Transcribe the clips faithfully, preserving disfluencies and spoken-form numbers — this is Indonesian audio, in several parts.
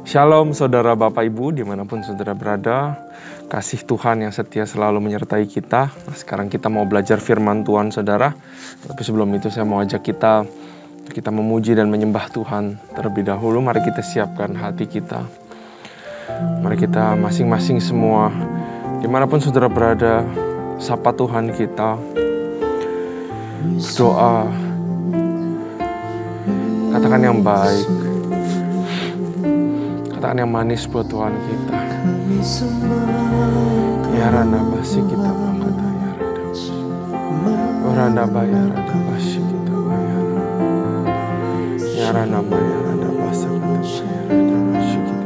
Shalom saudara Bapak Ibu dimanapun saudara berada. Kasih Tuhan yang setia selalu menyertai kita. Nah, sekarang kita mau belajar firman Tuhan saudara. Tapi sebelum itu saya mau ajak kita Kita memuji dan menyembah Tuhan terlebih dahulu. Mari kita siapkan hati kita. Mari kita masing-masing semua dimanapun saudara berada, sapa Tuhan kita. Doa, katakan yang baik, katakan yang manis buat Tuhan kita. Ya randa basi kita bangkata ya randa. Randa bayar randa basi kita bayar. Ya randa bayar randa basa kata bayar randa basi kita.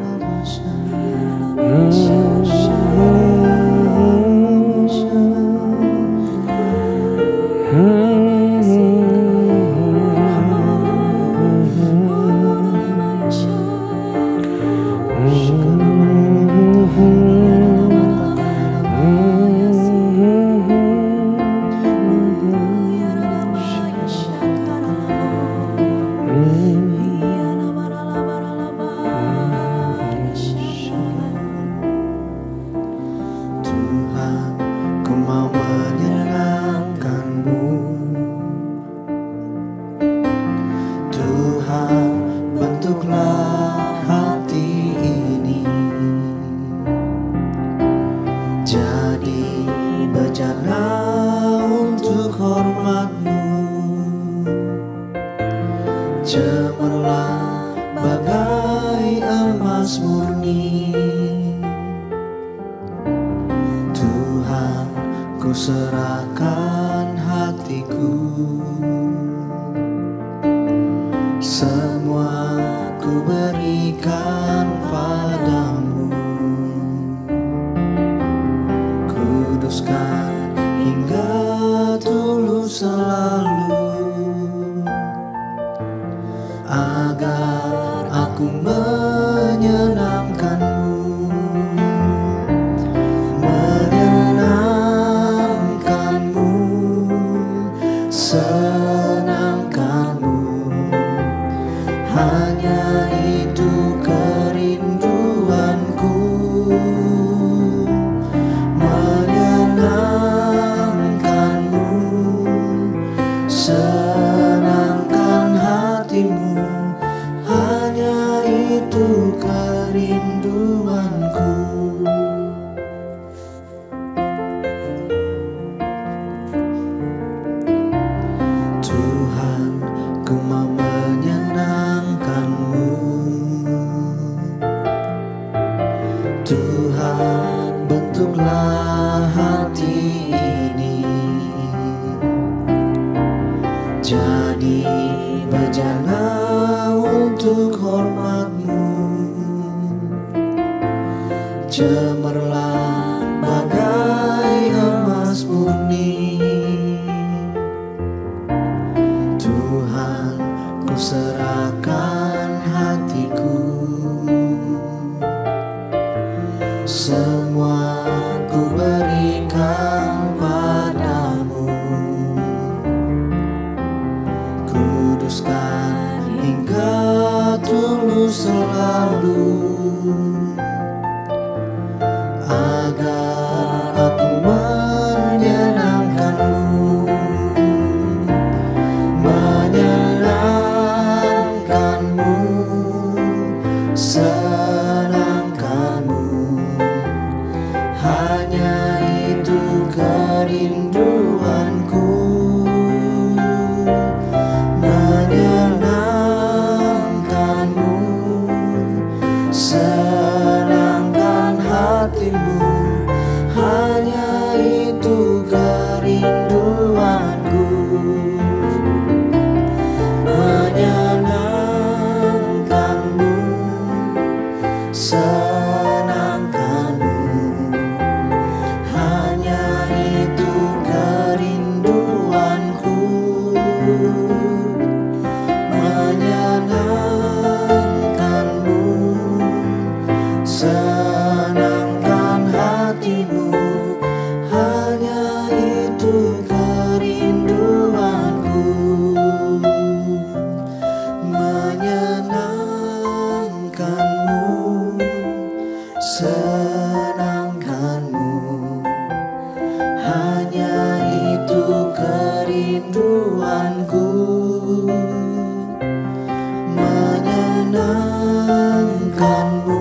menyenangkanmu,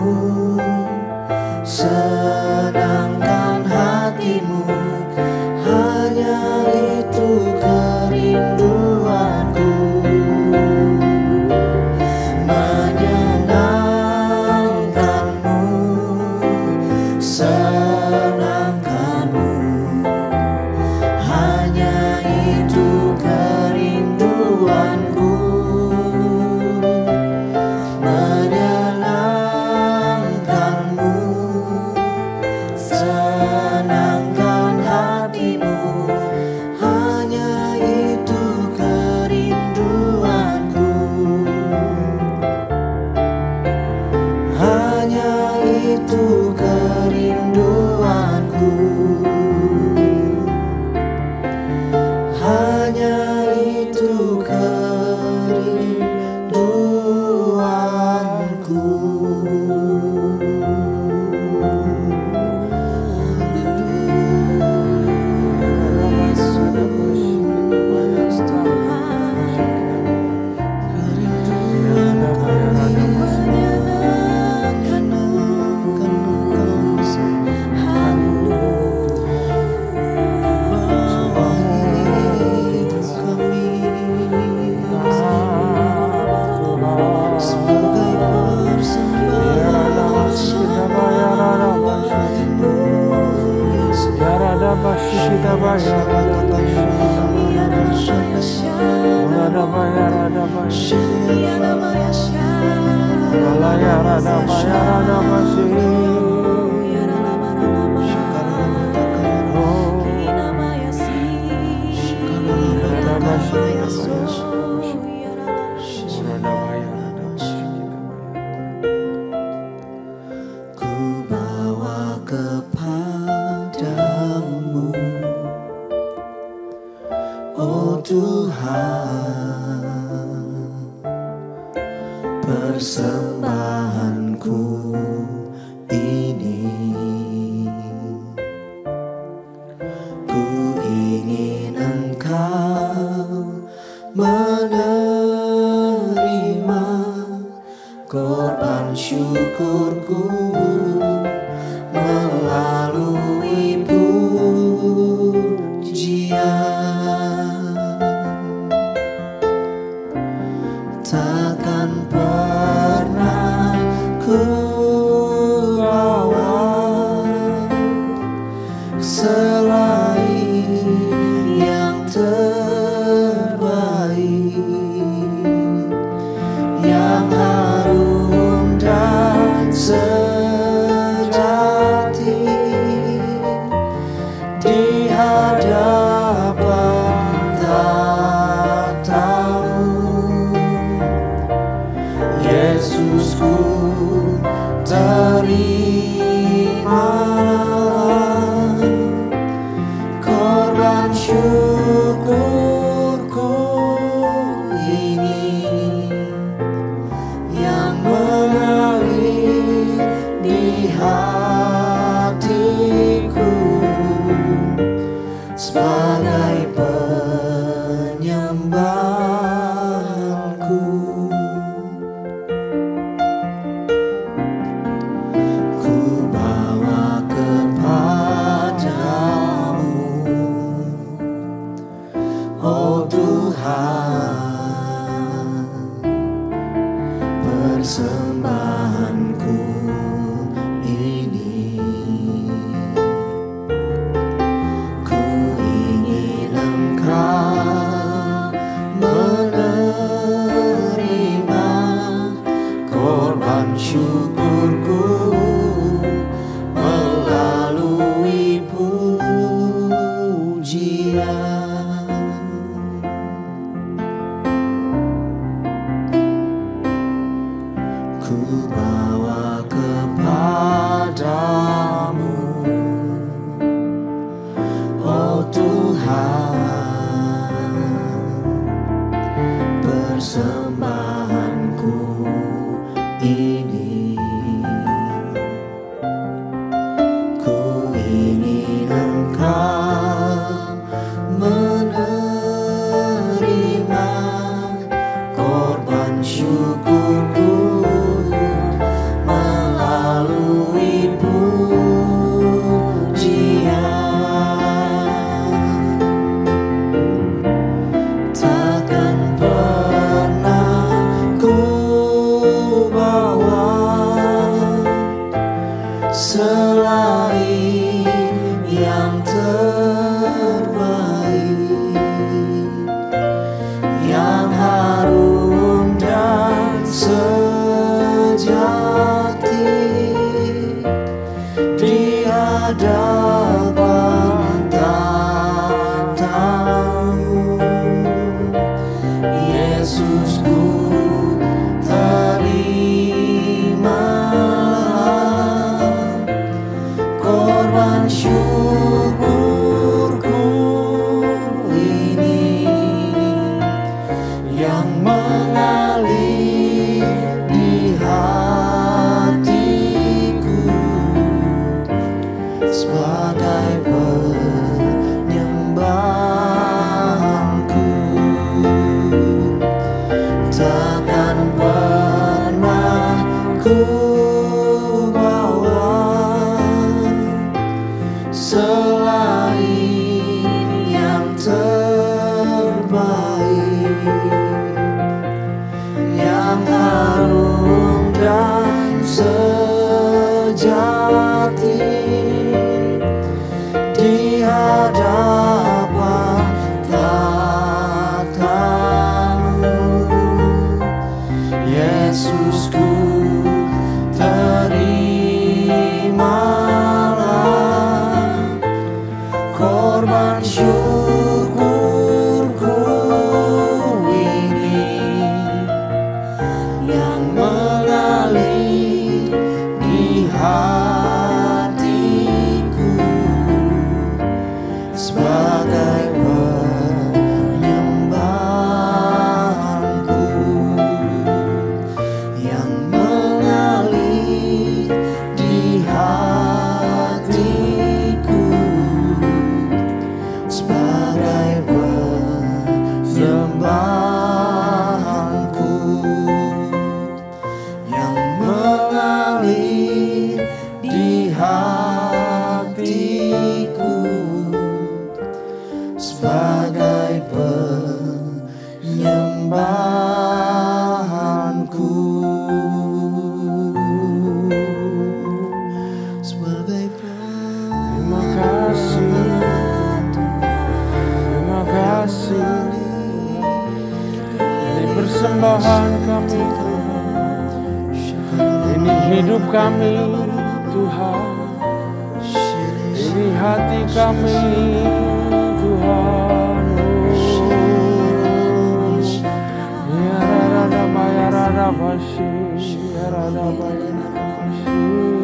senangkan hatimu, hanya itu kerinduanku. Menyenangkanmu, senangkanmu, hanya itu kerinduanku. Menyenangkanmu, senangkan hatimu, hanya itu kerinduanku. Hanya itu kerinduanku. Hanya itu kerinduanku. Ku bawa kepadamu, oh Tuhan, persembahanku ini. Ku ingin Engkau menerima korban syukurku melalui pujian. Takkan pernah ku bawa selain yang terbaik, yang harum dan sejati di hadapan tatamu. Yesusku, terimalah korban syukurku ini, yang mengalir di hatiku sebagai penyembahanku. Ku bawa kepadamu, oh Tuhan, persembahanku ini. Ku ingin Engkau menerima korban syukurku melalui pujian. Ku bawa kepadamu, oh Tuhan, persembahanku ini. Ku ingin Engkau menerima korban syukurku sejati di hadapan tatamu. Yesusku, terimalah korban syukurku ini yang mengalir di hatiku sebagai penyembahanku. Takkan pernah ku bawa selain yang terbaik, yang harum dan sejati di hadapan tatamu. Yesusku, terimalah korban syukurku ini yang mengalir di hatiku sebagai penyembahanku, yang mengalir di hatiku sebagai penyembahanku, yang mengalir di hatiku sebagai penyembahanku, sebagai Terima kasih, terima kasih. Ini persembahan kami Tuhan, ini hidup kami Tuhan, ini hati kami Tuhan. Ya rada baya rada basi, ya rada baya rada basi.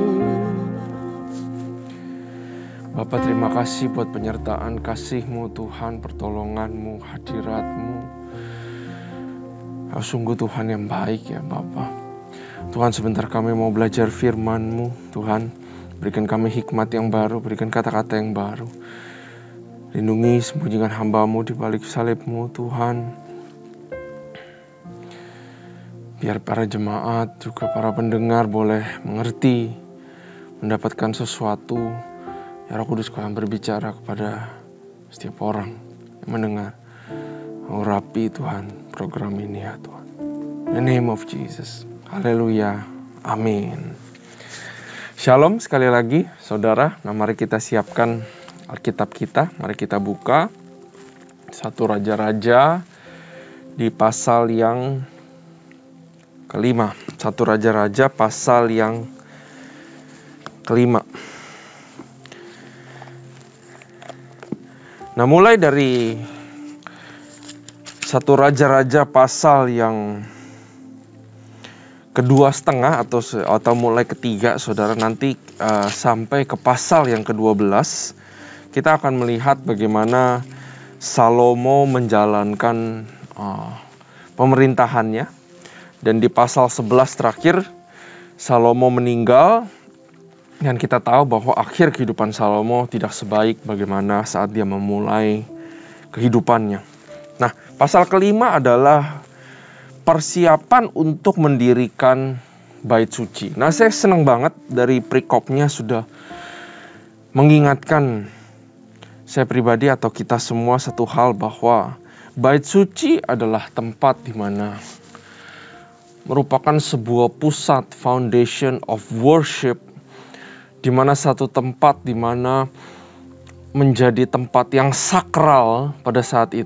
Bapak, terima kasih buat penyertaan kasih-Mu Tuhan, pertolongan-Mu, hadirat-Mu. Oh, sungguh Tuhan yang baik ya Bapak. Tuhan, sebentar kami mau belajar firman-Mu Tuhan. Berikan kami hikmat yang baru, berikan kata-kata yang baru. Lindungi, sembunyikan hamba-Mu di balik salib-Mu Tuhan. Biar para jemaat, juga para pendengar boleh mengerti, mendapatkan sesuatu. Ya Roh Kudus, Kau yang berbicara kepada setiap orang yang mendengar. Kau rapi Tuhan program ini ya Tuhan. In the name of Jesus. Haleluya. Amin. Shalom sekali lagi saudara. Nah, mari kita siapkan Alkitab kita. Mari kita buka satu Raja-Raja di pasal yang kelima. Satu Raja-Raja pasal yang kelima. Nah, mulai dari satu Raja-Raja pasal yang kedua setengah atau atau mulai ketiga, saudara, nanti uh, sampai ke pasal yang kedua belas, kita akan melihat bagaimana Salomo menjalankan uh, pemerintahannya. Dan di pasal sebelas terakhir, Salomo meninggal. Dan kita tahu bahwa akhir kehidupan Salomo tidak sebaik bagaimana saat dia memulai kehidupannya. Nah, pasal kelima adalah persiapan untuk mendirikan bait suci. Nah, saya senang banget dari perikopnya sudah mengingatkan saya pribadi atau kita semua satu hal, bahwa bait suci adalah tempat di mana merupakan sebuah pusat foundation of worship, di mana satu tempat di mana menjadi tempat yang sakral pada saat itu,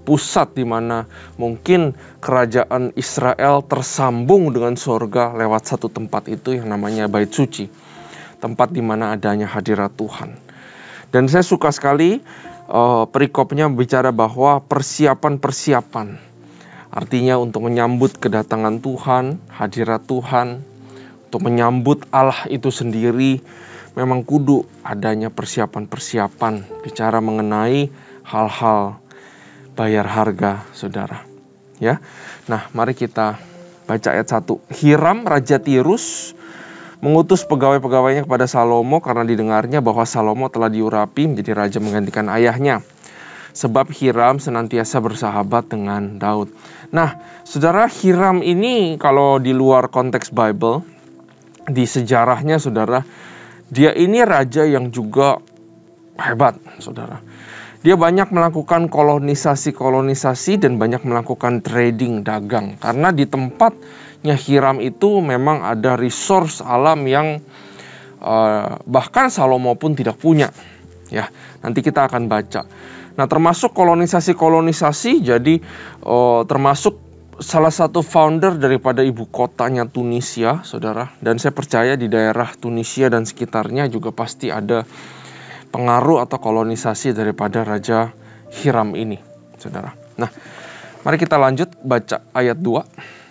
pusat di mana mungkin kerajaan Israel tersambung dengan surga lewat satu tempat itu yang namanya Bait Suci. Tempat di mana adanya hadirat Tuhan. Dan saya suka sekali uh, perikopnya bicara bahwa persiapan-persiapan. Artinya untuk menyambut kedatangan Tuhan, hadirat Tuhan, untuk menyambut Allah itu sendiri, memang kudu adanya persiapan-persiapan. Bicara mengenai hal-hal bayar harga, saudara. Ya, nah mari kita baca ayat satu. Hiram Raja Tirus mengutus pegawai-pegawainya kepada Salomo karena didengarnya bahwa Salomo telah diurapi menjadi raja menggantikan ayahnya. Sebab Hiram senantiasa bersahabat dengan Daud. Nah, saudara, Hiram ini kalau di luar konteks Bible, di sejarahnya saudara, dia ini raja yang juga hebat, saudara. Dia banyak melakukan kolonisasi-kolonisasi dan banyak melakukan trading dagang. Karena di tempatnya Hiram itu memang ada resource alam yang uh, bahkan Salomo pun tidak punya. Ya, nanti kita akan baca. Nah, termasuk kolonisasi-kolonisasi, jadi uh, termasuk salah satu founder daripada ibu kotanya Tunisia, saudara. Dan saya percaya di daerah Tunisia dan sekitarnya juga pasti ada pengaruh atau kolonisasi daripada Raja Hiram ini, saudara. Nah, mari kita lanjut baca ayat dua.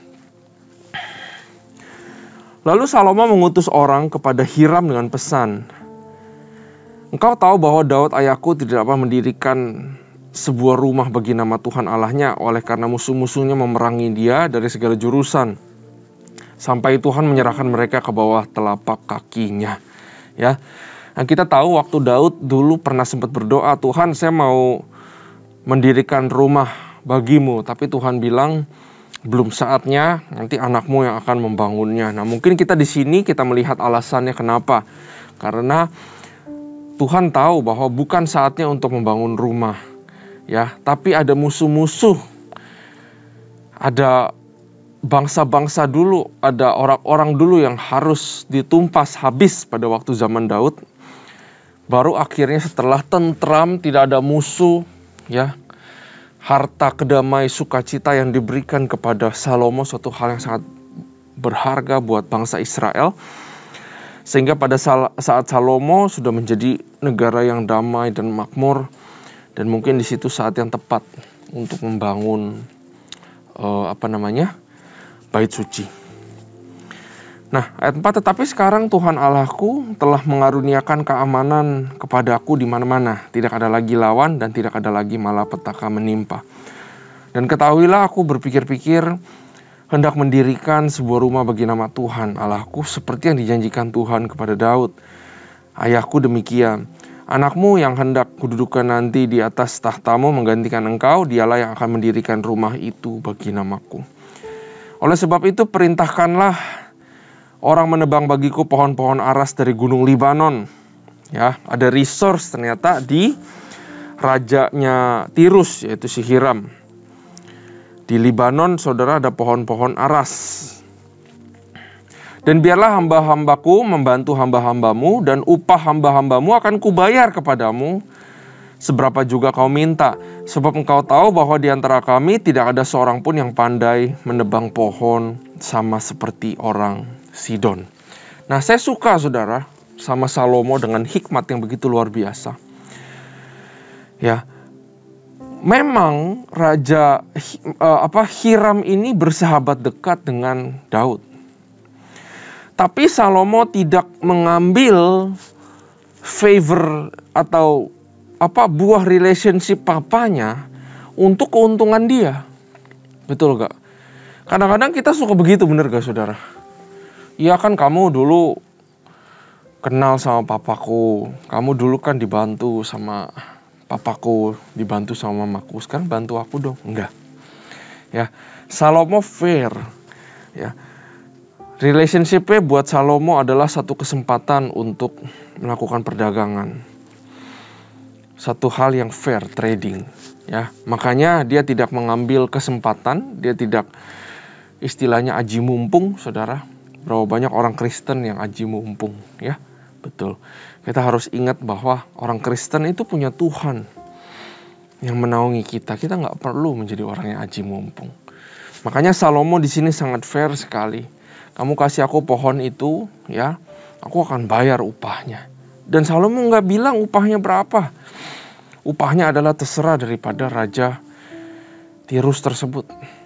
Lalu Salomo mengutus orang kepada Hiram dengan pesan, "Engkau tahu bahwa Daud ayahku tidak dapat mendirikan sebuah rumah bagi nama Tuhan Allahnya oleh karena musuh-musuhnya memerangi dia dari segala jurusan, sampai Tuhan menyerahkan mereka ke bawah telapak kakinya." Ya. Nah, kita tahu waktu Daud dulu pernah sempat berdoa, "Tuhan, saya mau mendirikan rumah bagimu." Tapi Tuhan bilang, "Belum saatnya, nanti anakmu yang akan membangunnya." Nah, mungkin kita di sini kita melihat alasannya kenapa. Karena Tuhan tahu bahwa bukan saatnya untuk membangun rumah, ya, tapi ada musuh-musuh. Ada bangsa-bangsa dulu, ada orang-orang dulu yang harus ditumpas habis pada waktu zaman Daud. Baru akhirnya setelah tentram, tidak ada musuh, ya, harta, kedamai, sukacita yang diberikan kepada Salomo, suatu hal yang sangat berharga buat bangsa Israel. Sehingga pada saat Salomo sudah menjadi negara yang damai dan makmur, dan mungkin di situ saat yang tepat untuk membangun uh, apa namanya Bait Suci. Nah, ayat empat, tetapi sekarang Tuhan Allahku telah mengaruniakan keamanan kepadaku di mana-mana. Tidak ada lagi lawan dan tidak ada lagi malapetaka menimpa. Dan ketahuilah aku berpikir-pikir hendak mendirikan sebuah rumah bagi nama Tuhan Allahku seperti yang dijanjikan Tuhan kepada Daud. Ayahku demikian. Anakmu yang hendak kududukan nanti di atas tahtamu menggantikan engkau, dialah yang akan mendirikan rumah itu bagi namaku. Oleh sebab itu perintahkanlah orang menebang bagiku pohon-pohon aras dari gunung Libanon. Ya, ada resource ternyata di rajanya Tirus, yaitu si Hiram. Di Libanon, saudara, ada pohon-pohon aras. Dan biarlah hamba-hambaku membantu hamba-hambamu, dan upah hamba-hambamu akan kubayar kepadamu seberapa juga kau minta. Sebab engkau tahu bahwa di antara kami tidak ada seorang pun yang pandai menebang pohon sama seperti orang Sidon. Nah, saya suka, saudara, sama Salomo dengan hikmat yang begitu luar biasa. Ya, memang Raja uh, apa Hiram ini bersahabat dekat dengan Daud. Tapi Salomo tidak mengambil favor atau apa buah relationship papanya untuk keuntungan dia. Betul gak? Kadang-kadang kita suka begitu, bener gak, saudara? Iya kan, kamu dulu kenal sama papaku, kamu dulu kan dibantu sama papaku, dibantu sama mamaku, sekarang bantu aku dong. Enggak. Ya, Salomo fair. Ya. Relationship-nya buat Salomo adalah satu kesempatan untuk melakukan perdagangan. Satu hal yang fair, trading. Ya, makanya dia tidak mengambil kesempatan, dia tidak istilahnya aji mumpung, saudara. Berapa banyak orang Kristen yang aji mumpung, ya, betul. Kita harus ingat bahwa orang Kristen itu punya Tuhan. yang menaungi kita. Kita nggak perlu menjadi orang yang aji mumpung. Makanya Salomo di sini sangat fair sekali. Kamu kasih aku pohon itu, ya, aku akan bayar upahnya. Dan Salomo nggak bilang upahnya berapa. Upahnya adalah terserah daripada Raja Tirus tersebut.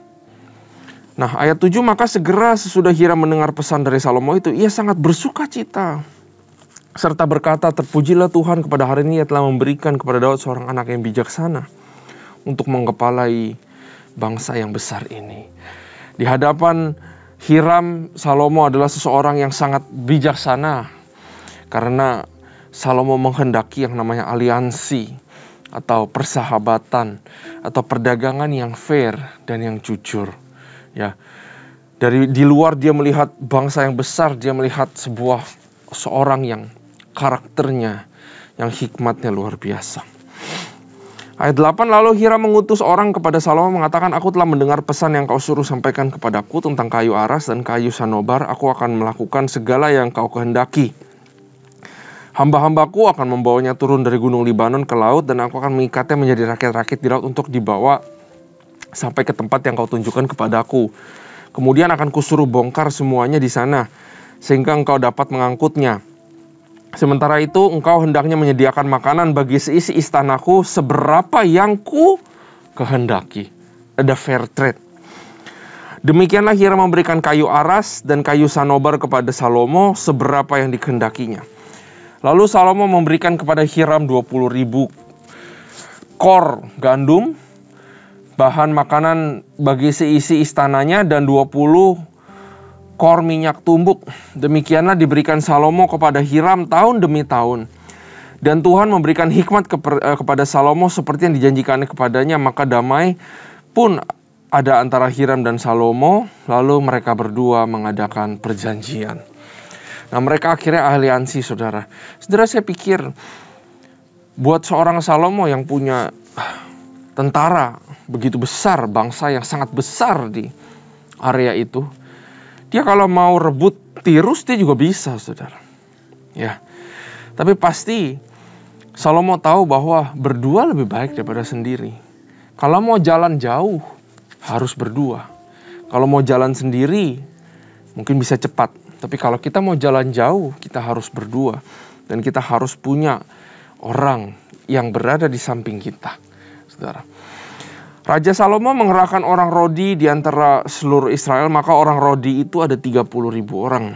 Nah, ayat tujuh, maka segera sesudah Hiram mendengar pesan dari Salomo itu, ia sangat bersuka cita. Serta berkata, terpujilah Tuhan kepada hari ini ia telah memberikan kepada Daud seorang anak yang bijaksana untuk mengepalai bangsa yang besar ini. Di hadapan Hiram, Salomo adalah seseorang yang sangat bijaksana. Karena Salomo menghendaki yang namanya aliansi atau persahabatan atau perdagangan yang fair dan yang jujur. Ya, dari di luar dia melihat bangsa yang besar, dia melihat sebuah seorang yang karakternya, yang hikmatnya luar biasa. Ayat delapan, lalu Hiram mengutus orang kepada Salomo mengatakan, aku telah mendengar pesan yang kau suruh sampaikan kepadaku tentang kayu aras dan kayu sanobar. Aku akan melakukan segala yang kau kehendaki. Hamba-hambaku akan membawanya turun dari gunung Libanon ke laut dan aku akan mengikatnya menjadi rakit-rakit di laut untuk dibawa sampai ke tempat yang kau tunjukkan kepadaku. Kemudian akan kusuruh bongkar semuanya di sana, sehingga engkau dapat mengangkutnya. Sementara itu engkau hendaknya menyediakan makanan bagi seisi istanaku seberapa yang ku kehendaki. Ada fair trade. Demikianlah Hiram memberikan kayu aras dan kayu sanobar kepada Salomo seberapa yang dikehendakinya. Lalu Salomo memberikan kepada Hiram dua puluh ribu kor gandum, bahan makanan bagi seisi istananya, dan dua puluh kor minyak tumbuk. Demikianlah diberikan Salomo kepada Hiram tahun demi tahun. Dan Tuhan memberikan hikmat keper, eh, kepada Salomo seperti yang dijanjikannya kepadanya. Maka damai pun ada antara Hiram dan Salomo. Lalu mereka berdua mengadakan perjanjian. Nah, mereka akhirnya aliansi, saudara. Saudara, saya pikir buat seorang Salomo yang punya tentara begitu besar, bangsa yang sangat besar di area itu, dia kalau mau rebut Tirus dia juga bisa, saudara. Ya, tapi pasti Salomo tahu bahwa berdua lebih baik daripada sendiri. Kalau mau jalan jauh harus berdua. Kalau mau jalan sendiri mungkin bisa cepat. Tapi kalau kita mau jalan jauh kita harus berdua. Dan kita harus punya orang yang berada di samping kita, saudara. Raja Salomo mengerahkan orang Rodi di antara seluruh Israel, maka orang Rodi itu ada tiga puluh ribu orang.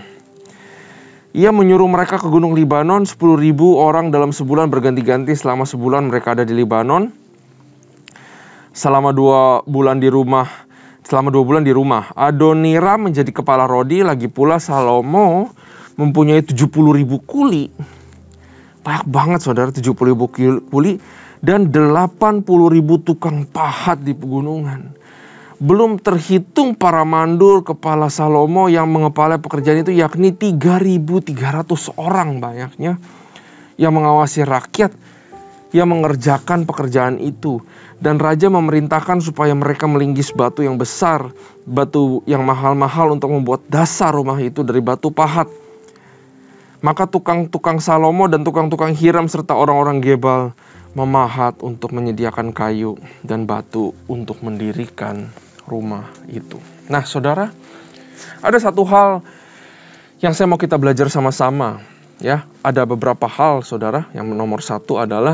Ia menyuruh mereka ke gunung Libanon, sepuluh ribu orang dalam sebulan berganti-ganti. Selama sebulan mereka ada di Libanon. Selama dua bulan di rumah, selama dua bulan di rumah. Adoniram menjadi kepala Rodi, lagi pula Salomo mempunyai tujuh puluh ribu kuli. Banyak banget, saudara, tujuh puluh ribu kuli. Dan delapan puluh ribu tukang pahat di pegunungan. Belum terhitung para mandul kepala Salomo yang mengepalai pekerjaan itu, yakni tiga ribu tiga ratus orang banyaknya yang mengawasi rakyat yang mengerjakan pekerjaan itu. Dan raja memerintahkan supaya mereka melinggis batu yang besar, batu yang mahal-mahal untuk membuat dasar rumah itu dari batu pahat. Maka tukang-tukang Salomo dan tukang-tukang Hiram serta orang-orang Gebal memahat untuk menyediakan kayu dan batu untuk mendirikan rumah itu. Nah, saudara, ada satu hal yang saya mau kita belajar sama-sama, ya. Ada beberapa hal, saudara. Yang nomor satu adalah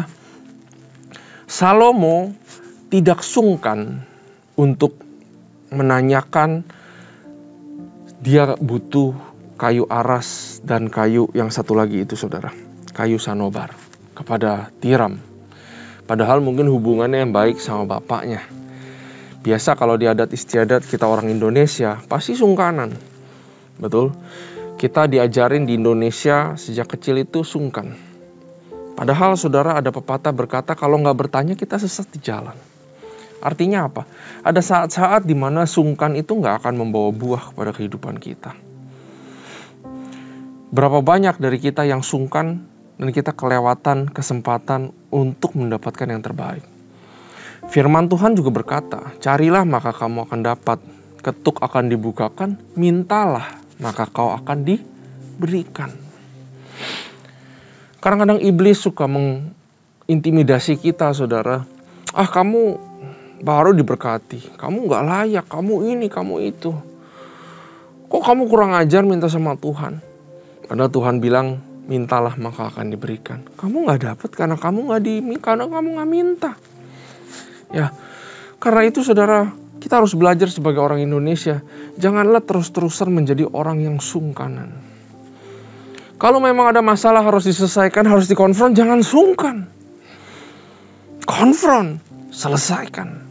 Salomo tidak sungkan untuk menanyakan dia butuh kayu aras dan kayu yang satu lagi itu, saudara, kayu sanobar, kepada Hiram. Padahal mungkin hubungannya yang baik sama bapaknya. Biasa kalau di adat istiadat kita orang Indonesia pasti sungkanan. Betul? Kita diajarin di Indonesia sejak kecil itu sungkan. Padahal, saudara, ada pepatah berkata kalau nggak bertanya kita sesat di jalan. Artinya apa? Ada saat-saat di mana sungkan itu nggak akan membawa buah kepada kehidupan kita. Berapa banyak dari kita yang sungkan dan kita kelewatan kesempatan untuk mendapatkan yang terbaik. Firman Tuhan juga berkata, carilah maka kamu akan dapat, ketuk akan dibukakan, mintalah maka kau akan diberikan. Kadang-kadang iblis suka mengintimidasi kita, saudara. Ah kamu baru diberkati, kamu gak layak, kamu ini, kamu itu. Kok kamu kurang ajar minta sama Tuhan? Padahal Tuhan bilang, mintalah maka akan diberikan. Kamu gak dapat karena kamu gak di, karena kamu gak minta. Ya, karena itu saudara, kita harus belajar sebagai orang Indonesia. Janganlah terus-terusan menjadi orang yang sungkanan. Kalau memang ada masalah harus diselesaikan, harus dikonfront, jangan sungkan. Konfront, selesaikan.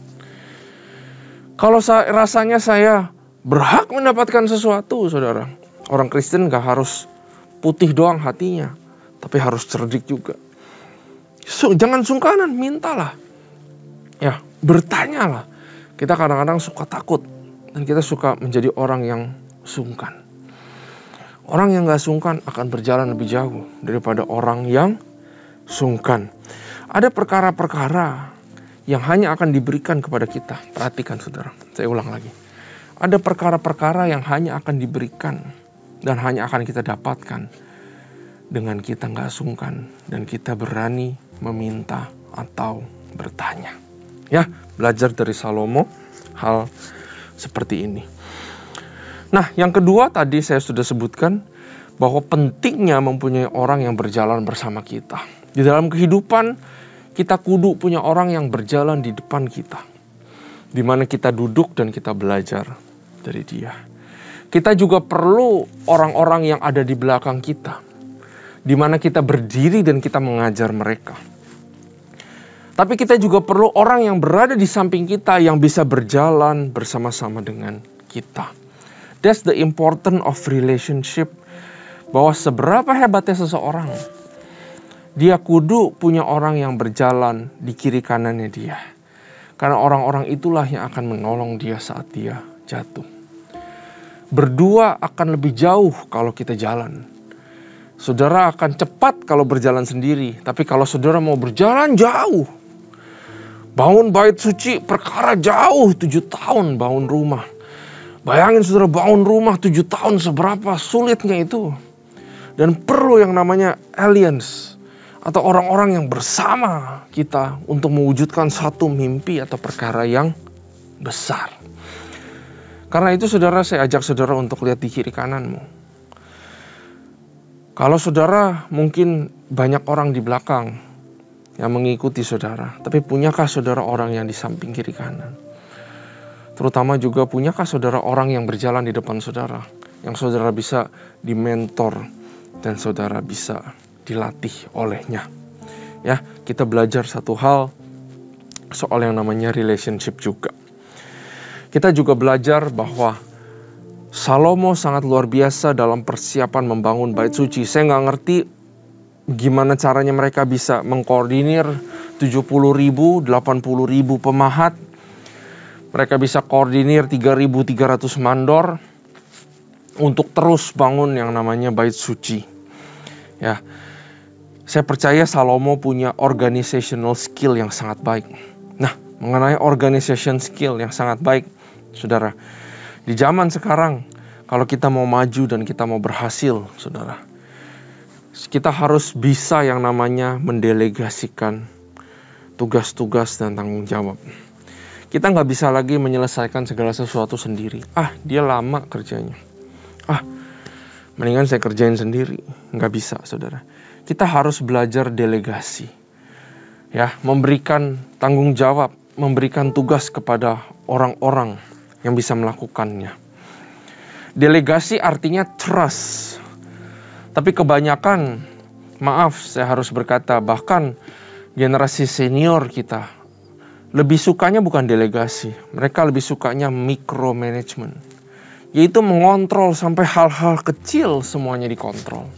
Kalau saya, rasanya saya berhak mendapatkan sesuatu, saudara. Orang Kristen gak harus putih doang hatinya, tapi harus cerdik juga. So, jangan sungkanan, mintalah. Ya, bertanyalah. Kita kadang-kadang suka takut, dan kita suka menjadi orang yang sungkan. Orang yang gak sungkan akan berjalan lebih jauh daripada orang yang sungkan. Ada perkara-perkara yang hanya akan diberikan kepada kita. Perhatikan saudara, saya ulang lagi. Ada perkara-perkara yang hanya akan diberikan dan hanya akan kita dapatkan dengan kita gak sungkan dan kita berani meminta atau bertanya. Ya, belajar dari Salomo hal seperti ini. Nah, yang kedua tadi saya sudah sebutkan bahwa pentingnya mempunyai orang yang berjalan bersama kita. Di dalam kehidupan kita kudu punya orang yang berjalan di depan kita, di mana kita duduk dan kita belajar dari dia. Kita juga perlu orang-orang yang ada di belakang kita, di mana kita berdiri dan kita mengajar mereka. Tapi kita juga perlu orang yang berada di samping kita yang bisa berjalan bersama-sama dengan kita. That's the important of relationship. Bahwa seberapa hebatnya seseorang, dia kudu punya orang yang berjalan di kiri kanannya dia. Karena orang-orang itulah yang akan menolong dia saat dia jatuh. Berdua akan lebih jauh kalau kita jalan. Saudara akan cepat kalau berjalan sendiri. Tapi kalau saudara mau berjalan jauh, bangun bait suci perkara jauh, tujuh tahun bangun rumah. Bayangin saudara bangun rumah tujuh tahun, seberapa sulitnya itu. Dan perlu yang namanya alliance, atau orang-orang yang bersama kita untuk mewujudkan satu mimpi atau perkara yang besar. Karena itu saudara, saya ajak saudara untuk lihat di kiri kananmu. Kalau saudara mungkin banyak orang di belakang yang mengikuti saudara, tapi punyakah saudara orang yang di samping kiri kanan? Terutama juga punyakah saudara orang yang berjalan di depan saudara, yang saudara bisa dimentor dan saudara bisa dilatih olehnya. Ya, kita belajar satu hal soal yang namanya relationship juga. Kita juga belajar bahwa Salomo sangat luar biasa dalam persiapan membangun bait suci. Saya nggak ngerti gimana caranya mereka bisa mengkoordinir tujuh puluh ribu, delapan puluh ribu pemahat. Mereka bisa koordinir tiga ribu tiga ratus mandor untuk terus bangun yang namanya bait suci. Ya, saya percaya Salomo punya organizational skill yang sangat baik. Nah, mengenai organization skill yang sangat baik, saudara, di zaman sekarang, kalau kita mau maju dan kita mau berhasil, saudara, kita harus bisa yang namanya mendelegasikan tugas-tugas dan tanggung jawab. Kita nggak bisa lagi menyelesaikan segala sesuatu sendiri. Ah, dia lama kerjanya. Ah, mendingan saya kerjain sendiri. Nggak bisa, saudara. Kita harus belajar delegasi. Ya, memberikan tanggung jawab, memberikan tugas kepada orang-orang yang bisa melakukannya. Delegasi artinya trust. Tapi kebanyakan, maaf saya harus berkata, bahkan generasi senior kita lebih sukanya bukan delegasi. Mereka lebih sukanya micromanagement. Yaitu mengontrol sampai hal-hal kecil semuanya dikontrol.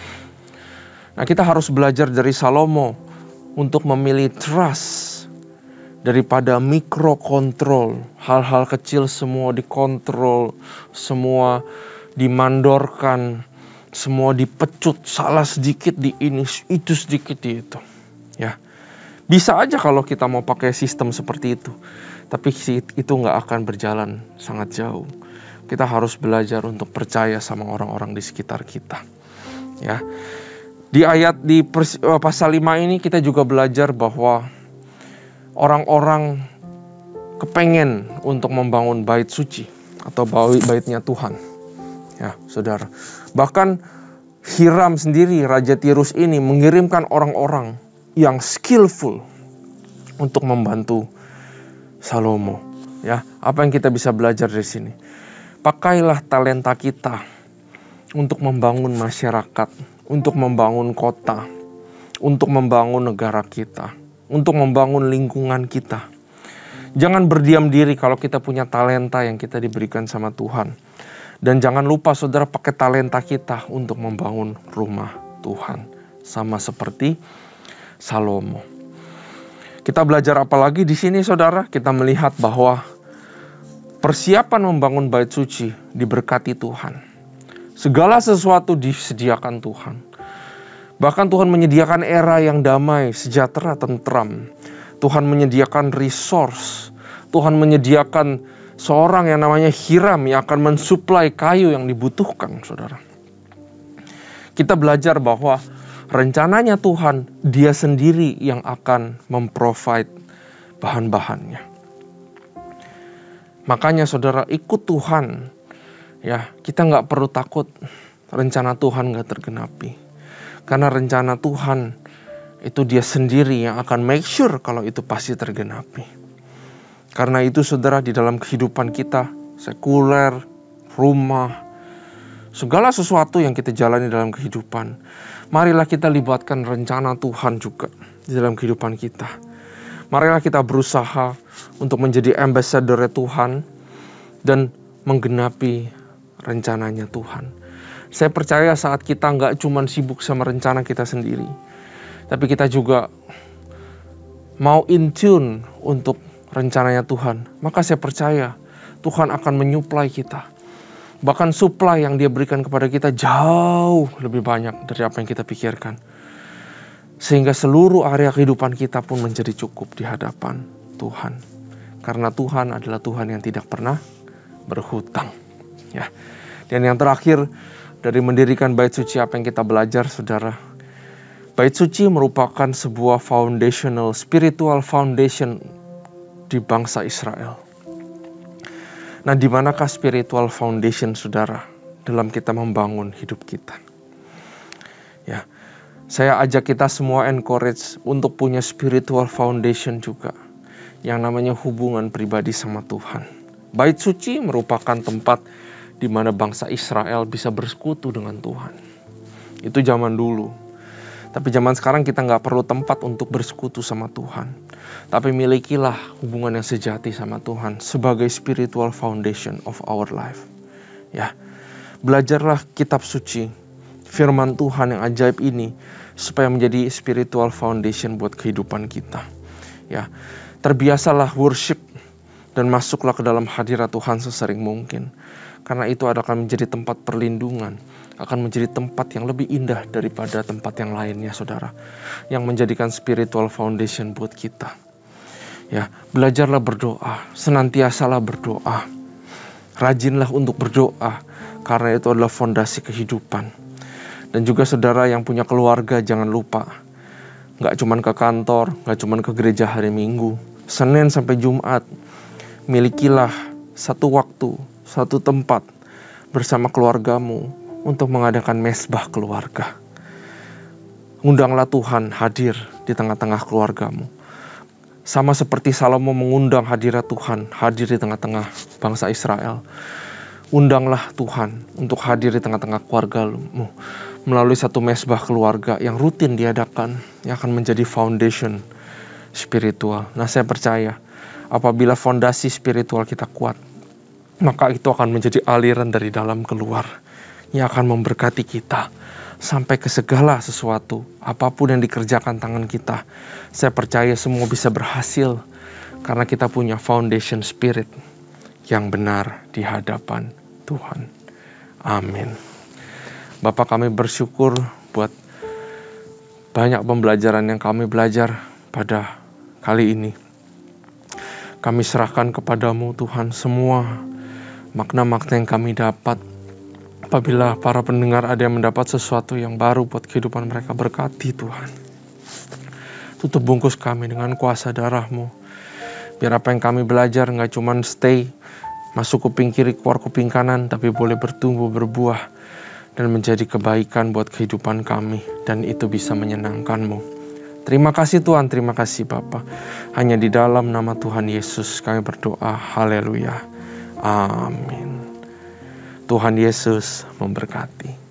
Nah, kita harus belajar dari Salomo untuk memilih trust daripada mikrokontrol. Hal-hal kecil semua dikontrol, semua dimandorkan, semua dipecut, salah sedikit di ini, itu sedikit di itu. Ya, bisa aja kalau kita mau pakai sistem seperti itu, tapi itu nggak akan berjalan sangat jauh. Kita harus belajar untuk percaya sama orang-orang di sekitar kita. Ya, di ayat di pasal lima ini kita juga belajar bahwa orang-orang kepengen untuk membangun bait suci atau baitnya Tuhan. Ya, saudara. Bahkan Hiram sendiri, Raja Tirus ini mengirimkan orang-orang yang skillful untuk membantu Salomo. Ya, apa yang kita bisa belajar dari sini? Pakailah talenta kita untuk membangun masyarakat, untuk membangun kota, untuk membangun negara kita, untuk membangun lingkungan kita. Jangan berdiam diri kalau kita punya talenta yang kita diberikan sama Tuhan. Dan jangan lupa saudara pakai talenta kita untuk membangun rumah Tuhan. Sama seperti Salomo. Kita belajar apa lagi di sini saudara? Kita melihat bahwa persiapan membangun bait suci diberkati Tuhan. Segala sesuatu disediakan Tuhan. Bahkan Tuhan menyediakan era yang damai, sejahtera, tentram. Tuhan menyediakan resource. Tuhan menyediakan seorang yang namanya Hiram yang akan mensuplai kayu yang dibutuhkan, saudara. Kita belajar bahwa rencananya Tuhan, Dia sendiri yang akan memprovide bahan-bahannya. Makanya saudara, ikut Tuhan. Ya, kita nggak perlu takut rencana Tuhan nggak tergenapi. Karena rencana Tuhan itu Dia sendiri yang akan make sure kalau itu pasti tergenapi. Karena itu saudara, di dalam kehidupan kita, sekuler, rumah, segala sesuatu yang kita jalani dalam kehidupan, marilah kita libatkan rencana Tuhan juga di dalam kehidupan kita. Marilah kita berusaha untuk menjadi ambassador Tuhan dan menggenapi rencananya Tuhan. Saya percaya saat kita nggak cuma sibuk sama rencana kita sendiri, tapi kita juga mau in tune untuk rencananya Tuhan, maka saya percaya Tuhan akan menyuplai kita. Bahkan supply yang Dia berikan kepada kita jauh lebih banyak dari apa yang kita pikirkan. Sehingga seluruh area kehidupan kita pun menjadi cukup di hadapan Tuhan. Karena Tuhan adalah Tuhan yang tidak pernah berhutang. Ya. Dan yang terakhir, dari mendirikan bait suci apa yang kita belajar, saudara. Bait suci merupakan sebuah foundational, spiritual foundation di bangsa Israel. Nah, di manakah spiritual foundation saudara dalam kita membangun hidup kita? Ya, saya ajak kita semua encourage untuk punya spiritual foundation juga, yang namanya hubungan pribadi sama Tuhan. Bait suci merupakan tempat di mana bangsa Israel bisa bersekutu dengan Tuhan. Itu zaman dulu. Tapi zaman sekarang kita nggak perlu tempat untuk bersekutu sama Tuhan. Tapi milikilah hubungan yang sejati sama Tuhan sebagai spiritual foundation of our life. Ya, belajarlah kitab suci, firman Tuhan yang ajaib ini supaya menjadi spiritual foundation buat kehidupan kita. Ya, terbiasalah worship dan masuklah ke dalam hadirat Tuhan sesering mungkin. Karena itu akan menjadi tempat perlindungan, akan menjadi tempat yang lebih indah daripada tempat yang lainnya, saudara. Yang menjadikan spiritual foundation buat kita. Ya, belajarlah berdoa, senantiasalah berdoa. Rajinlah untuk berdoa, karena itu adalah fondasi kehidupan. Dan juga saudara yang punya keluarga, jangan lupa. Gak cuman ke kantor, gak cuman ke gereja hari Minggu. Senin sampai Jumat, milikilah satu waktu, satu tempat bersama keluargamu untuk mengadakan mesbah keluarga. Undanglah Tuhan hadir di tengah-tengah keluargamu. Sama seperti Salomo mengundang hadirat Tuhan hadir di tengah-tengah bangsa Israel. Undanglah Tuhan untuk hadir di tengah-tengah keluargamu melalui satu mesbah keluarga yang rutin diadakan, yang akan menjadi foundation spiritual. Nah, saya percaya apabila fondasi spiritual kita kuat, maka itu akan menjadi aliran dari dalam keluar yang akan memberkati kita sampai ke segala sesuatu. Apapun yang dikerjakan tangan kita, saya percaya semua bisa berhasil karena kita punya foundation spirit yang benar di hadapan Tuhan. Amin. Bapak, kami bersyukur buat banyak pembelajaran yang kami belajar pada kali ini. Kami serahkan kepadamu Tuhan semua makna-makna yang kami dapat. Apabila para pendengar ada yang mendapat sesuatu yang baru buat kehidupan mereka, berkati Tuhan. Tutup bungkus kami dengan kuasa darah-Mu. Biar apa yang kami belajar nggak cuman stay, masuk kuping kiri, keluar kuping kanan, tapi boleh bertumbuh, berbuah, dan menjadi kebaikan buat kehidupan kami. Dan itu bisa menyenangkan-Mu. Terima kasih Tuhan, terima kasih Bapa. Hanya di dalam nama Tuhan Yesus kami berdoa. Haleluya. Amin. Tuhan Yesus memberkati.